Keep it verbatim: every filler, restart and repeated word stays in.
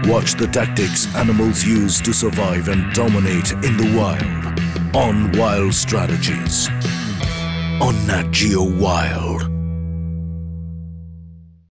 Watch the tactics animals use to survive and dominate in the wild on Wild Strategies on Nat Geo Wild.